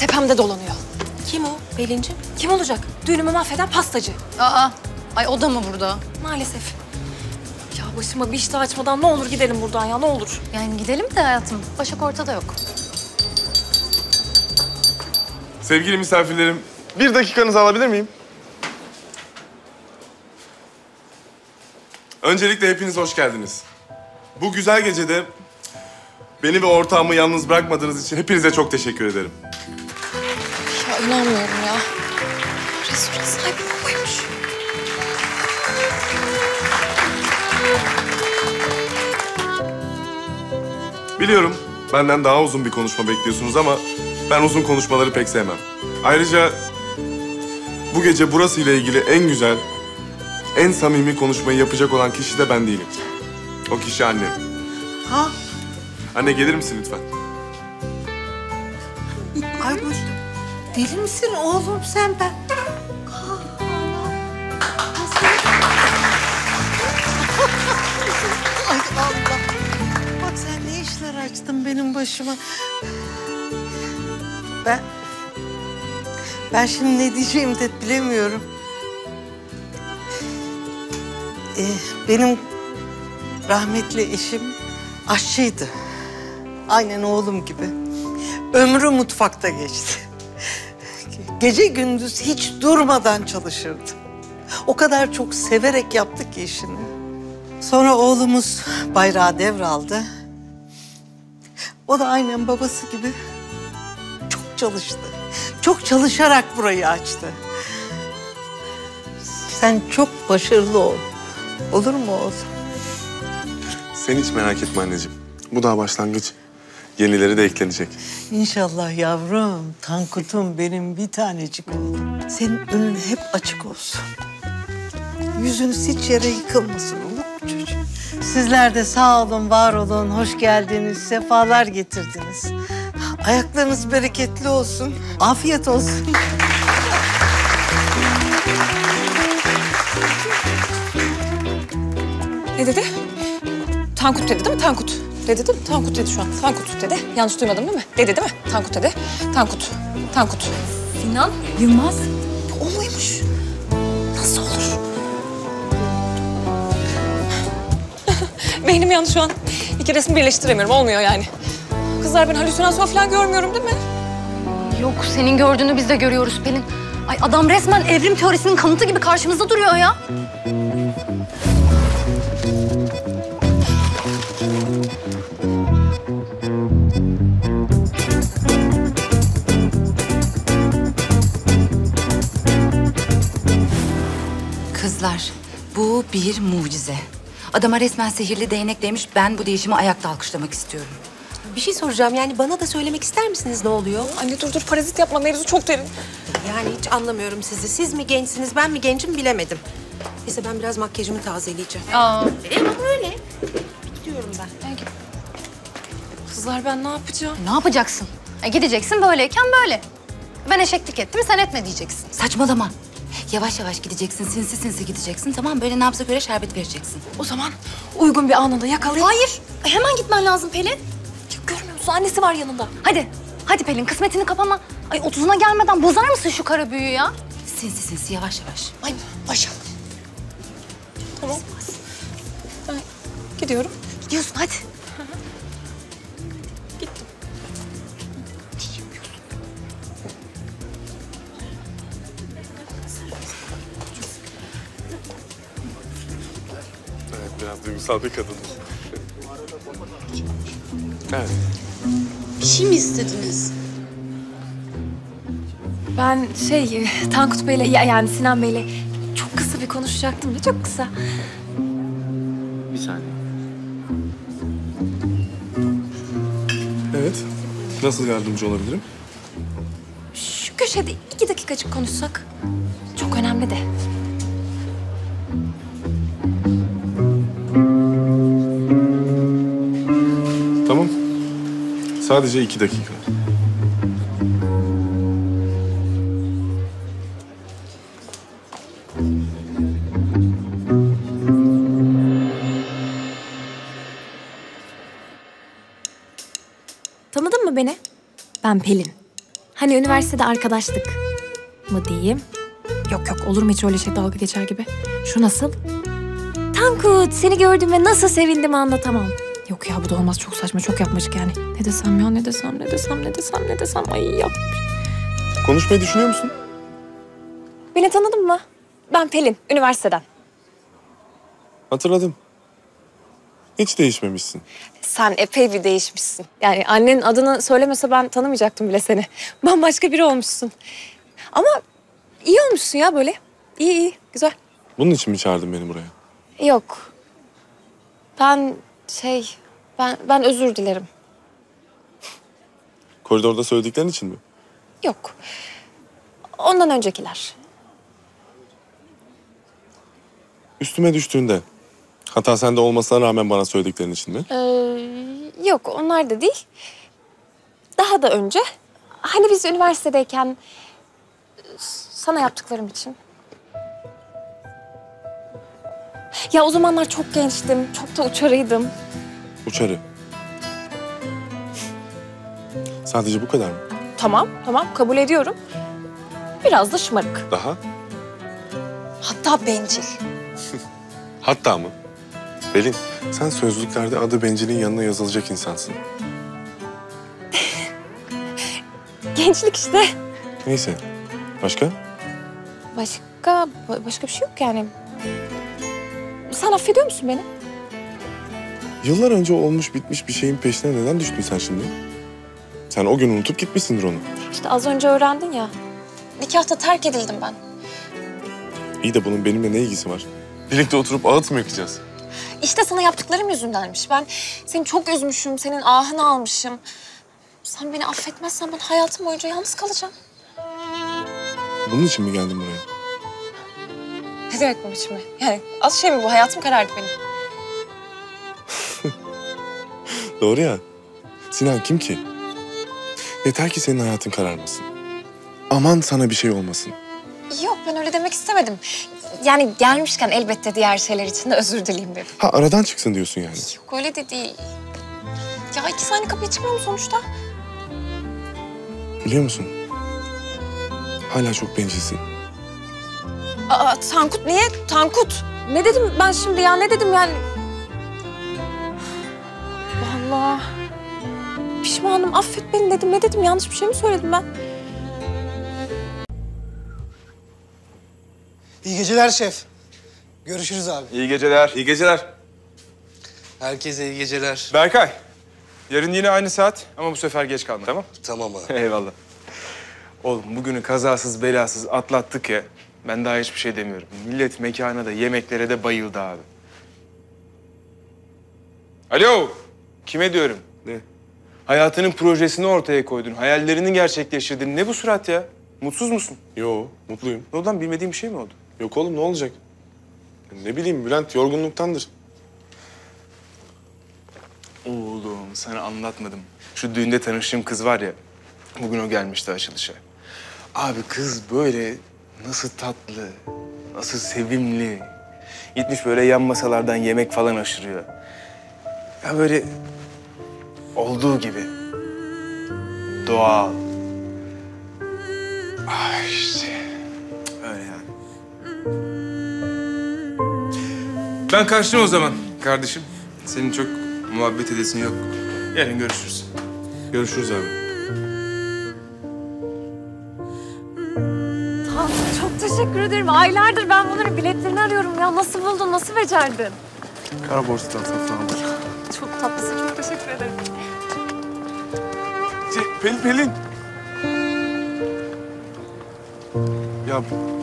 tepemde dolanıyor. Kim o Pelin'cim? Kim olacak? Düğünümü mahveden pastacı. Aa, ay o da mı burada? Maalesef. Ya başıma bir iş daha açmadan ne olur gidelim buradan ya, ne olur. Yani gidelim de hayatım. Başak ortada yok. Sevgili misafirlerim, bir dakikanızı alabilir miyim? Öncelikle hepiniz hoş geldiniz. Bu güzel gecede beni ve ortağımı yalnız bırakmadığınız için hepinize çok teşekkür ederim. Ya inanmıyorum ya. Restoran sahibi babaymış. Biliyorum benden daha uzun bir konuşma bekliyorsunuz ama ben uzun konuşmaları pek sevmem. Ayrıca bu gece burası ile ilgili en güzel, en samimi konuşmayı yapacak olan kişi de ben değilim. O kişi annem. Ha? Anne gelir misin lütfen? Ay bu deli misin oğlum sen ben? Ay Allah. Bak sen ne işler açtın benim başıma. Ben şimdi ne diyeceğimi de bilemiyorum. Benim rahmetli eşim aşçıydı. Aynen oğlum gibi. Ömrü mutfakta geçti. Gece gündüz hiç durmadan çalışırdı. O kadar çok severek yaptı ki işini. Sonra oğlumuz bayrağı devraldı. O da aynen babası gibi çok çalıştı. Çok çalışarak burayı açtı. Sen çok başarılı ol. Olur mu oğlum? Sen hiç merak etme anneciğim. Bu daha başlangıç. Yenileri de eklenecek. İnşallah yavrum, Tankut'um benim bir tanecik oğlum. Senin önün hep açık olsun. Yüzünüz hiç yere yıkılmasın, olur mu çocuğum? Sizler de sağ olun, var olun, hoş geldiniz, sefalar getirdiniz. Ayaklarınız bereketli olsun, afiyet olsun. Ne dedi? Tankut dedi değil mi? Tankut. Dedi değil mi? Tankut dedi şu an. Tankut dedi. Yanlış duymadım değil mi? Dedi değil mi? Tankut dedi. Tankut. Tankut. Sinan, Yılmaz. O muymuş? Nasıl olur? Beynim yandı şu an. İki resmi birleştiremiyorum. Olmuyor yani. Kızlar ben halüsinasyon falan görmüyorum değil mi? Yok, senin gördüğünü biz de görüyoruz Pelin. Ay adam resmen evrim teorisinin kanıtı gibi karşımızda duruyor ya. Kızlar, bu bir mucize. Adama resmen sihirli değnek demiş, ben bu değişimi ayakta alkışlamak istiyorum. Bir şey soracağım, yani bana da söylemek ister misiniz ne oluyor? Anne dur parazit yapma, mevzu çok derin. Yani hiç anlamıyorum sizi. Siz mi gençsiniz, ben mi gencim bilemedim. Neyse ben biraz makyajımı tazeleyeceğim. Aa. Ama öyle. Gidiyorum ben. Kızlar ben ne yapacağım? Ne yapacaksın? Gideceksin böyleyken böyle. Ben eşeklik ettim, sen etme diyeceksin. Saçmalama. Yavaş yavaş gideceksin, sinsi sinsi gideceksin. Tamam, böyle nabza göre şerbet vereceksin. O zaman uygun bir anında yakalayıp... Hayır, hemen gitmen lazım Pelin. Ya, görmüyor musun? Annesi var yanında. Hadi Pelin, kısmetini kapama. Ay 30'una gelmeden bozar mısın şu kara büyüyü ya? Sinsi sinsi, yavaş yavaş. Ay Başak. Tamam. Ben gidiyorum. Gidiyorsun hadi. Gittim. Evet, biraz duygusal bir kadın. Evet. Bir şey mi istediniz? Ben Tankut Bey'le yani Sinan Bey'le çok kısa bir konuşacaktım da çok kısa. Bir saniye. Evet. Nasıl yardımcı olabilirim? Şu köşede 2 dakikacık konuşsak. Çok önemli de. Tamam. Sadece 2 dakika. Tanıdın mı beni? Ben Pelin. Hani üniversitede arkadaşlık mı diyeyim? Yok yok, olur mu hiç öyle şey, dalga geçer gibi. Şu nasıl? Tankut, seni gördüğüme nasıl sevindim anlatamam. Yok ya, bu da olmaz, çok saçma, çok yapmacık yani. Ne desem ya, ne desem. Ay yap. Konuşmayı düşünüyor musun? Beni tanıdın mı? Ben Pelin, üniversiteden. Hatırladım. Hiç değişmemişsin. Sen epey bir değişmişsin. Yani annenin adını söylemese ben tanımayacaktım bile seni. Bambaşka biri olmuşsun. Ama iyi olmuşsun ya böyle. İyi, güzel. Bunun için mi çağırdın beni buraya? Yok. Ben özür dilerim. Koridorda söylediklerin için mi? Yok. Ondan öncekiler. Üstüme düştüğünde, hata sende olmasına rağmen bana söylediklerin için mi? Yok, onlar da değil. Daha da önce. Hani biz üniversitedeyken sana yaptıklarım için. Ya o zamanlar çok gençtim, çok da uçarıydım. Uçarı. Sadece bu kadar mı? Tamam, kabul ediyorum. Biraz da şımarık. Daha? Hatta bencil. Hatta mı? Pelin, sen sözlüklerde adı bencilin yanına yazılacak insansın. Gençlik işte. Neyse. Başka? Başka bir şey yok yani. Sen affediyor musun beni? Yıllar önce olmuş bitmiş bir şeyin peşine neden düştün sen şimdi? Sen o gün unutup gitmişsindir onu. İşte az önce öğrendin ya. Nikahta terk edildim ben. İyi de bunun benimle ne ilgisi var? Birlikte oturup ağıt mı yakacağız? İşte sana yaptıklarım yüzündenmiş. Ben seni çok üzmüşüm, senin ahını almışım. Sen beni affetmezsen ben hayatım boyunca yalnız kalacağım. Bunun için mi geldin buraya? Ne demek bunun için mi? Yani az şey mi bu? Hayatım karardı benim. Doğru ya. Sinan kim ki? Yeter ki senin hayatın kararmasın. Aman sana bir şey olmasın. Yok, ben öyle demek istemedim. Yani gelmişken elbette diğer şeyler için de özür dileyim dedim. Ha aradan çıksın diyorsun yani. Yok, öyle de değil. Ya 2 saniye kapıya çıkmıyor mu sonuçta? Biliyor musun? Hala çok bencilsin. Aa, Tankut niye? Tankut. Ne dedim ben şimdi ya? Ne dedim yani? Vallahi pişmanım. Affet beni dedim. Ne dedim? Yanlış bir şey mi söyledim ben? İyi geceler şef. Görüşürüz abi. İyi geceler. İyi geceler. Herkese iyi geceler. Berkay, yarın yine aynı saat ama bu sefer geç kalma, tamam? Tamam abi. Eyvallah. Oğlum bugünü kazasız belasız atlattık ya. Ben daha hiçbir şey demiyorum. Millet mekana da yemeklere de bayıldı abi. Alo, kime diyorum? Ne? Hayatının projesini ortaya koydun, hayallerini gerçekleştirdin. Ne bu surat ya? Mutsuz musun? Yo, mutluyum. Ne oldu lan, bilmediğin bir şey mi oldu? Yok oğlum ne olacak? Ne bileyim Bülent yorgunluktandır. Oğlum sana anlatmadım. Şu düğünde tanıştığım kız var ya, bugün o gelmişti açılışa. Abi kız böyle nasıl tatlı, nasıl sevimli. Gitmiş böyle yan masalardan yemek falan aşırıyor. Ya böyle olduğu gibi. Doğal. Ay işte. Öyle yani. Ben kaçtım o zaman kardeşim. Senin çok muhabbet edesin yok. Yarın görüşürüz. Görüşürüz abi. Tankut çok teşekkür ederim. Aylardır ben bunların biletlerini arıyorum ya. Nasıl buldun? Nasıl becerdin? Kara borsadan satın aldım. Çok tatlısın. Çok teşekkür ederim. Pelin. Ya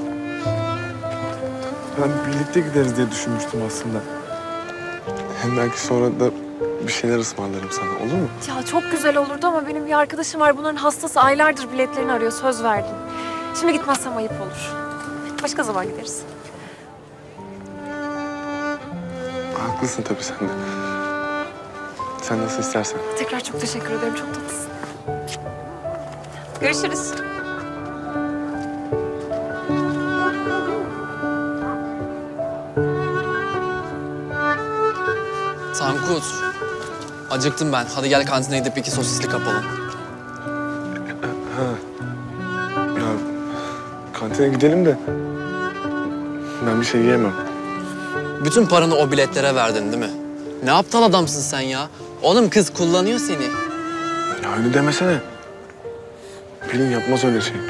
ben birlikte gideriz diye düşünmüştüm aslında. Hem belki sonra da bir şeyler ısmarlarım sana, olur mu? Ya çok güzel olurdu ama benim bir arkadaşım var. Bunların hastası, aylardır biletlerini arıyor. Söz verdim. Şimdi gitmezsem ayıp olur. Başka zaman gideriz. Haklısın tabii sen de. Sen nasıl istersen. Tekrar çok teşekkür ederim. Çok tatlısın. Görüşürüz. Tankut, acıktım ben. Hadi gel kantine gidip 2 sosisli kapalım. Ha, niyetine gidelim de ben bir şey yiyemem. Bütün paranı o biletlere verdin değil mi? Ne aptal adamsın sen ya. Oğlum kız kullanıyor seni. Ya öyle demesene. Pelin yapmaz öyle şey.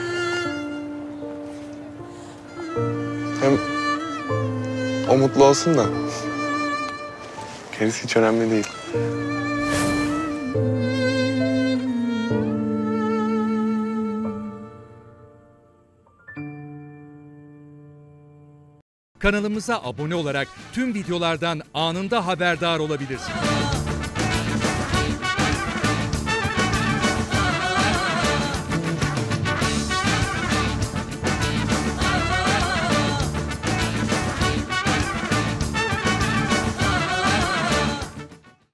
Hem o mutlu olsun da gerisi hiç önemli değil. Kanalımıza abone olarak tüm videolardan anında haberdar olabilirsiniz.